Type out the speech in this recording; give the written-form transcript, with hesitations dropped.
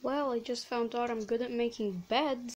Well, I just found out I'm good at making beds.